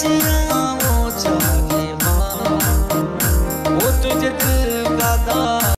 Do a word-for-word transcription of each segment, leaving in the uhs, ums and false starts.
खुशियाँ वो चाहे वो तुझे दिल का दा।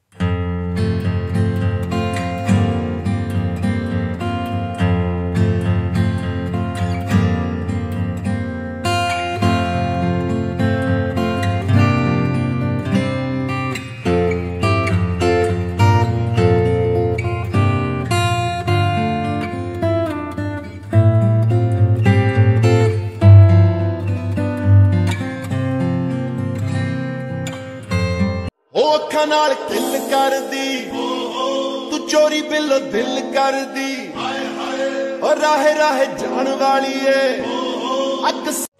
अखां नाल किल कर दी तू चोरी बिलो दिल कर दी और राहे राहे जान वाली है अक